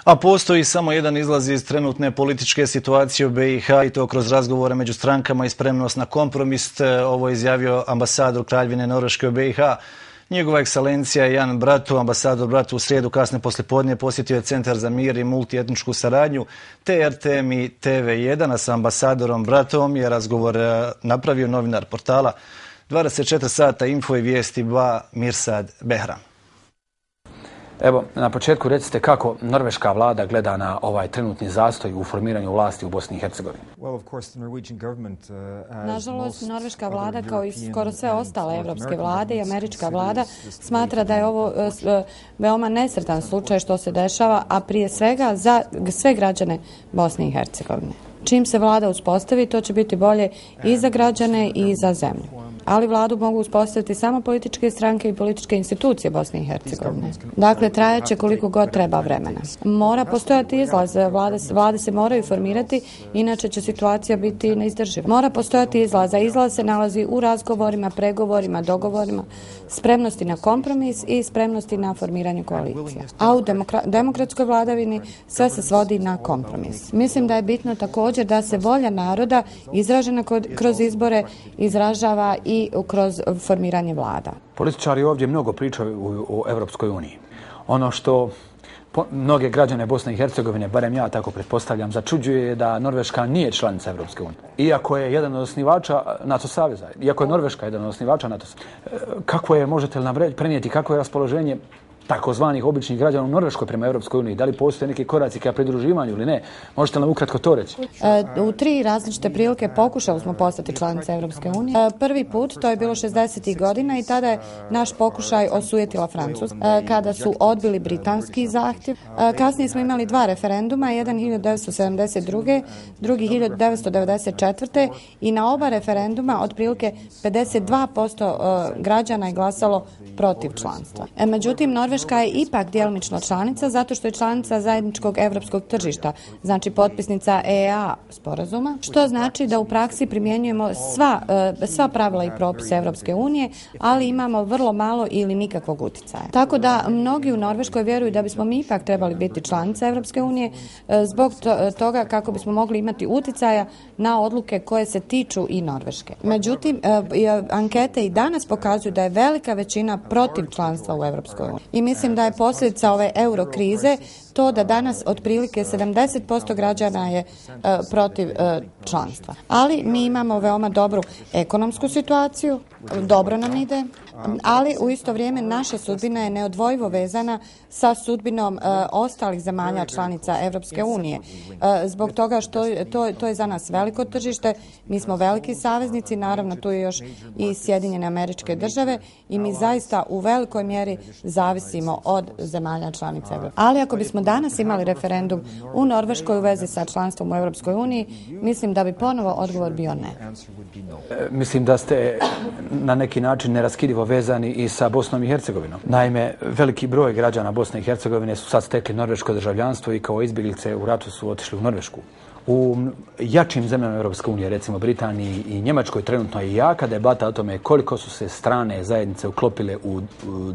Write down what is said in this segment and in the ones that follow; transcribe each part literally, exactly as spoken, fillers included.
A postoji samo jedan izlaz iz trenutne političke situacije u B i H i to kroz razgovore među strankama i spremnost na kompromis. Ovo je izjavio ambasador Kraljevine Norveške u B i H. Njegova ekscelencija Jan Bratu, ambasador Bratu u srijedu kasne poslijepodne posjetio je Centar za mir i multietničku saradnju te R T M i T V jedan, a sa ambasadorom Bratom je razgovor napravio novinar portala dvadeset četiri sata info i vijesti dva Mirsad Behram. Evo, na početku recite kako norveška vlada gleda na ovaj trenutni zastoj u formiranju vlasti u Bosni i Hercegovini. Nažalost, norveška vlada, kao i skoro sve ostale evropske vlade i američka vlada, smatra da je ovo veoma nesretan slučaj što se dešava, a prije svega za sve građane Bosne i Hercegovine. Čim se vlada uspostavi, to će biti bolje i za građane i za zemlju. Ali vladu mogu uspostaviti samo političke stranke i političke institucije Bosne i Hercegovine. Dakle, trajaće koliko god treba vremena. Mora postojati izlaz, vlade, vlade se moraju formirati, inače će situacija biti neizdrživa. Mora postojati izlaz, a izlaz se nalazi u razgovorima, pregovorima, dogovorima, spremnosti na kompromis i spremnosti na formiranje koalicije. A u demokra demokratskoj vladavini sve se svodi na kompromis. Mislim da je bitno također da se volja naroda izražena kroz izbore izražava i kroz formiranje vlada. Političari ovdje mnogo pričaju o Evropskoj uniji. Ono što mnoge građane Bosne i Hercegovine, barem ja tako pretpostavljam, začuđuje je da Norveška nije članica Evropske unije. Iako je jedan od osnivača NATO saveza, iako je Norveška jedan od osnivača NATO saveza. Kako je, možete li nam prenijeti, kako je raspoloženje takozvanih običnih građana u Norveškoj prema Europskoj uniji? Da li postoje neki koraci ka pridruživanju ili ne? Možete li nam ukratko to reći? E, u tri različite prilike pokušali smo postati članica Europske unije. E, prvi put, to je bilo šezdesetih godina i tada je naš pokušaj osujetila Francuska, e, kada su odbili britanski zahtjev. E, kasnije smo imali dva referenduma, jedan hiljadu devetsto sedamdeset druge. drugi hiljadu devetsto devedeset četvrte. i na oba referenduma otprilike pedeset dva posto građana je glasalo protiv članstva. E, međutim, Norveška je ipak djelomično članica zato što je članica zajedničkog evropskog tržišta, znači potpisnica E E A sporazuma, što znači da u praksi primjenjujemo sva, sva pravila i propise Evropske unije, ali imamo vrlo malo ili nikakvog utjecaja. Tako da mnogi u Norveškoj vjeruju da bismo mi ipak trebali biti članica Evropske unije zbog toga kako bismo mogli imati utjecaja na odluke koje se tiču i Norveške. Međutim, ankete i danas pokazuju da je velika većina protiv članstva u Evropskoj uniji. I mislim da je posljedica ove eurokrize to da danas otprilike sedamdeset posto građana je uh, protiv uh, članstva. Ali mi imamo veoma dobru ekonomsku situaciju, dobro nam ide, ali u isto vrijeme naša sudbina je neodvojivo vezana sa sudbinom uh, ostalih zemalja članica Evropske unije. Uh, zbog toga što to, to je za nas veliko tržište, mi smo veliki saveznici, naravno tu je još i Sjedinjene Američke Države i mi zaista u velikoj mjeri zavisimo od zemalja članica Evropske unije. Ali ako bismo danas imali referendum u Norveškoj u vezi sa članstvom u Europskoj uniji, mislim da bi ponovo odgovor bio ne. Mislim da ste na neki način neraskidivo vezani i sa Bosnom i Hercegovinom. Naime, veliki broj građana Bosne i Hercegovine su sad stekli norveško državljanstvo i kao izbjeglice u ratu su otišli u Norvešku. U jačim zemljama Europske unije, recimo Britaniji i Njemačkoj, trenutno je jaka debata o tome koliko su se strane zajednice uklopile u, u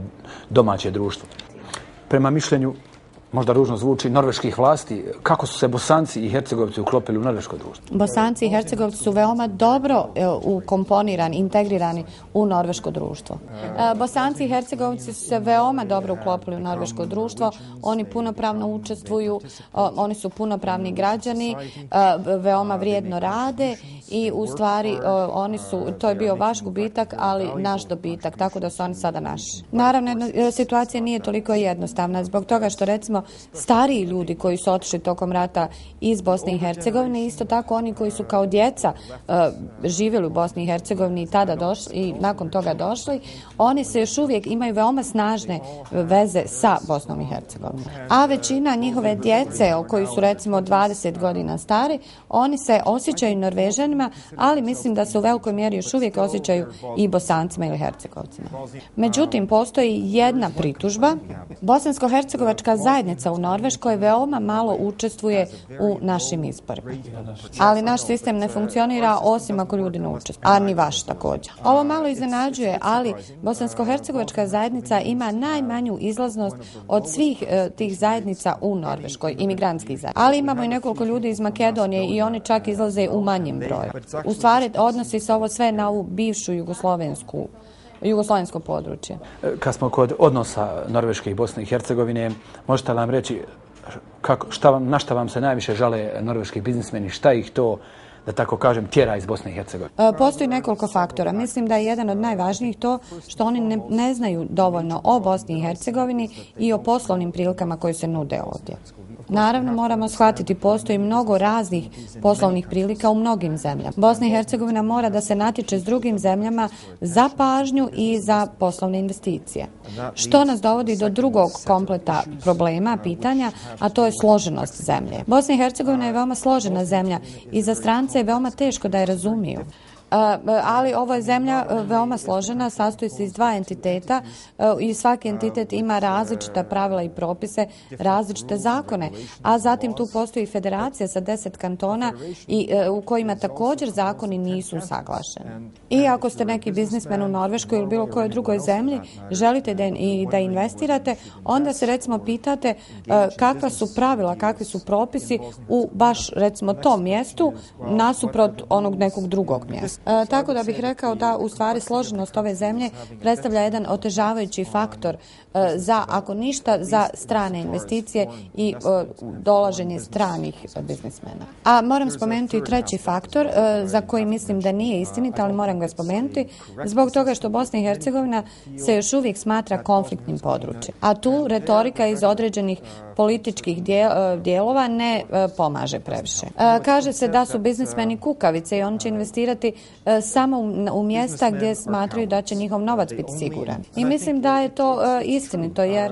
domaće društvo. Prema mišljenju, možda ružno zvuči, norveških vlasti, kako su se Bosanci i Hercegovci uklopili u norveško društvo? Bosanci i Hercegovci su veoma dobro ukomponirani, integrirani u norveško društvo. Bosanci i Hercegovci su se veoma dobro uklopili u norveško društvo, oni punopravno učestvuju, oni su punopravni građani, veoma vrijedno rade i u stvari oni su, to je bio vaš gubitak, ali naš dobitak, tako da su oni sada naši. Naravno, situacija nije toliko jednostavna, zbog toga što recimo stariji ljudi koji su otišli tokom rata iz Bosne i Hercegovine, isto tako oni koji su kao djeca uh, živjeli u Bosni i Hercegovini i tada došli i nakon toga došli, oni se još uvijek imaju veoma snažne veze sa Bosnom i Hercegovinom. A većina njihove djece, koji su recimo dvadeset godina stari, oni se osjećaju Norvežanima građanima, ali mislim da se u velikoj mjeri još uvijek osjećaju i Bosancima ili Hercegovcima. Međutim, postoji jedna pritužba. Bosansko-hercegovačka zajednica u Norveškoj veoma malo učestvuje u našim izborima. Ali naš sistem ne funkcionira osim ako ljudi ne učestvuju, a ni vaš također. Ovo malo iznenađuje, ali Bosansko-hercegovačka zajednica ima najmanju izlaznost od svih e, tih zajednica u Norveškoj, imigrantskih zajednica. Ali imamo i nekoliko ljudi iz Makedonije i oni čak izlaze u manjem broju. U stvari odnosi se ovo sve na ovu bivšu jugoslovensku jugoslovensko područje. Kad smo kod odnosa Norveške i Bosne i Hercegovine, možete li nam reći kako, šta vam, na šta vam se najviše žale norveški biznismeni, šta ih to, da tako kažem, tjera iz Bosne i Hercegovine? Postoji nekoliko faktora. Mislim da je jedan od najvažnijih to što oni ne, ne znaju dovoljno o Bosni i Hercegovini i o poslovnim prilikama koje se nude ovdje. Naravno, moramo shvatiti, postoji mnogo raznih poslovnih prilika u mnogim zemljama. Bosna i Hercegovina mora da se natječe s drugim zemljama za pažnju i za poslovne investicije. Što nas dovodi do drugog kompleta problema, pitanja, a to je složenost zemlje. Bosna i Hercegovina je veoma složena zemlja i za strance je veoma teško da je razumiju. Ali ovo je zemlja veoma složena, sastoji se iz dva entiteta i svaki entitet ima različita pravila i propise, različite zakone, a zatim tu postoji federacija sa deset kantona i u kojima također zakoni nisu usaglašeni. I ako ste neki biznismen u Norveškoj ili bilo kojoj drugoj zemlji, želite da, i da investirate, onda se recimo pitate kakva su pravila, kakvi su propisi u baš recimo tom mjestu nasuprot onog nekog drugog mjesta. E, tako da bih rekao da u stvari složenost ove zemlje predstavlja jedan otežavajući faktor e, za, ako ništa, za strane investicije i e, dolaženje stranih biznismena. A moram spomenuti i treći faktor e, za koji mislim da nije istinit, ali moram ga spomenuti, zbog toga što Bosna i Hercegovina se još uvijek smatra konfliktnim područjem. A tu retorika iz određenih političkih dijelova ne e, pomaže previše. E, kaže se da su biznismeni kukavice i oni će investirati e, samo u, u mjesta gdje smatraju da će njihov novac biti siguran. I mislim da je to e, istinito jer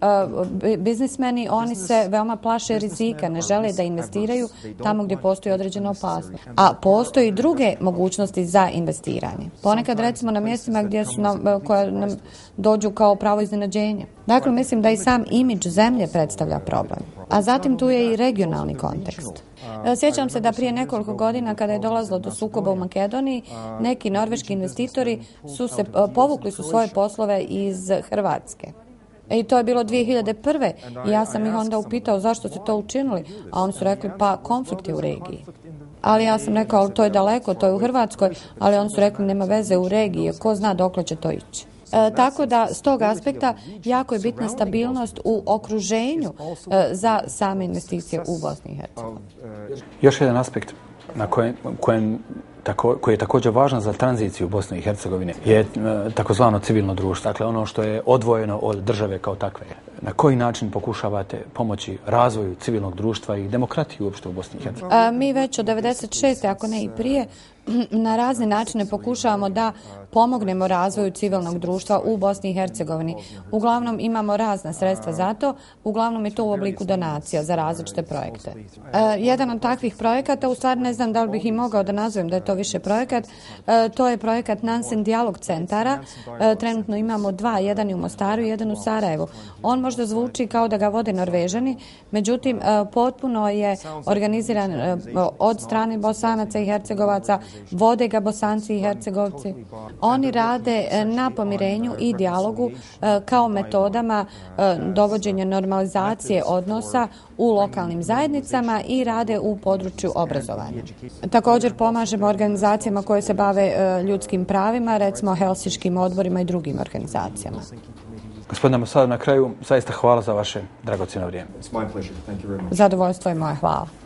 e, biznismeni oni se veoma plaše rizika, ne žele da investiraju tamo gdje postoji određena opasnost. A postoji druge mogućnosti za investiranje. Ponekad recimo na mjestima gdje su nam, koja nam dođu kao pravo iznenađenje. Dakle, mislim da i sam imidž zemlje predstavlja problem. A zatim tu je i regionalni kontekst. Sjećam se da prije nekoliko godina kada je dolazilo do sukoba u Makedoniji, neki norveški investitori su se povukli su svoje poslove iz Hrvatske. I to je bilo dvije hiljade prve i ja sam ih onda upitao zašto ste to učinili, a oni su rekli pa konflikt je u regiji. Ali ja sam rekao to je daleko, to je u Hrvatskoj, ali oni su rekli nema veze u regiji, ko zna dokle će to ići. E, tako da s tog aspekta jako je bitna stabilnost u okruženju e, za same investicije u Bosni i Hercegovini. Još jedan aspekt na kojem, kojem tako, koji je također važan za tranziciju Bosne i Hercegovine je e, takozvano civilno društvo, dakle ono što je odvojeno od države kao takve. Na koji način pokušavate pomoći razvoju civilnog društva i demokratiju uopšte u Bosni i Hercegovini? A, mi već od devedeset šeste ako ne i prije, na razne načine pokušavamo da pomognemo razvoju civilnog društva u Bosni i Hercegovini. Uglavnom imamo razna sredstva za to, uglavnom je to u obliku donacija za različite projekte. E, jedan od takvih projekata, u stvari ne znam da li bih i mogao da nazovem da je to više projekat, e, to je projekat Nansen Dijalog centara. E, trenutno imamo dva, jedan je u Mostaru i jedan u Sarajevu. On možda zvuči kao da ga vode Norvežani, međutim e, potpuno je organiziran e, od strane Bosanaca i Hercegovaca, vode ga Bosanci i Hercegovci. Oni rade na pomirenju i dijalogu kao metodama dovođenja normalizacije odnosa u lokalnim zajednicama i rade u području obrazovanja. Također pomažemo organizacijama koje se bave ljudskim pravima, recimo Helsinškim odborima i drugim organizacijama. Gospodine Ambassador, na kraju zaista hvala za vaše dragocjeno vrijeme. Zadovoljstvo je moje, hvala.